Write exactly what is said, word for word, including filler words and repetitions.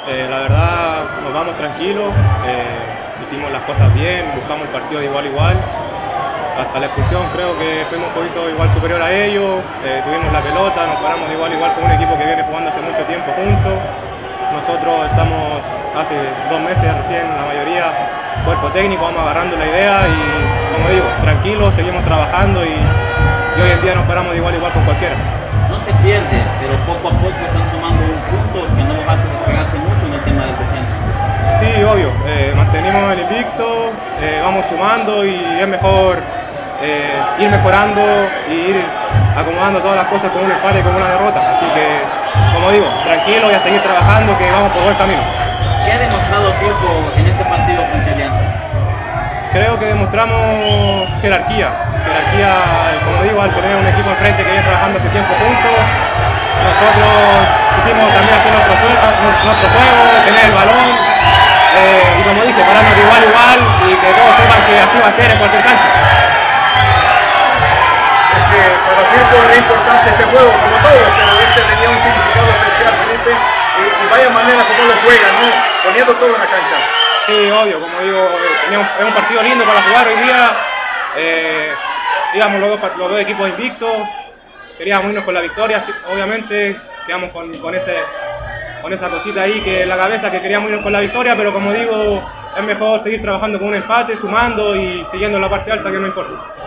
Eh, la verdad, nos vamos tranquilos, eh, hicimos las cosas bien, buscamos el partido de igual a igual. Hasta la expulsión creo que fuimos un poquito igual superior a ellos, eh, tuvimos la pelota, nos paramos de igual a igual con un equipo que viene jugando hace mucho tiempo juntos. Nosotros estamos hace dos meses recién, la mayoría, cuerpo técnico, vamos agarrando la idea y, como digo, tranquilos, seguimos trabajando y, y hoy en día nos paramos de igual a igual con cualquiera. No se pierde, pero poco a poco están sumando un punto que no los hace despegarse mucho en el tema del descenso. Sí, obvio, eh, mantenimos el invicto, eh, vamos sumando y es mejor eh, ir mejorando y ir acomodando todas las cosas con un empate y con una derrota. Así que, como digo, tranquilo y a seguir trabajando que vamos por buen camino. ¿Qué ha demostrado Firpo en este partido frente a Alianza? Creo que demostramos jerarquía, jerarquía, como digo, al tener un equipo enfrente que viene trabajando hace tiempo juntos. Nosotros quisimos también hacer nuestro, nuestro juego, tener el balón eh, y, como dije, pararnos de igual a igual y que todos sepan que así va a ser en cualquier cancha. Es que para Firpo era importante este juego, como todo, pero este tenía un significado especial, Felipe, y, y vaya manera como lo juegan, ¿no? Poniendo todo en la cancha. Sí, obvio, como digo, eh, es un partido lindo para jugar hoy día. Eh, íbamos los dos, los dos equipos invictos, queríamos irnos con la victoria, obviamente, quedamos con, con, ese, con esa cosita ahí que en la cabeza que queríamos irnos con la victoria, pero como digo, es mejor seguir trabajando con un empate, sumando y siguiendo la parte alta que no importa.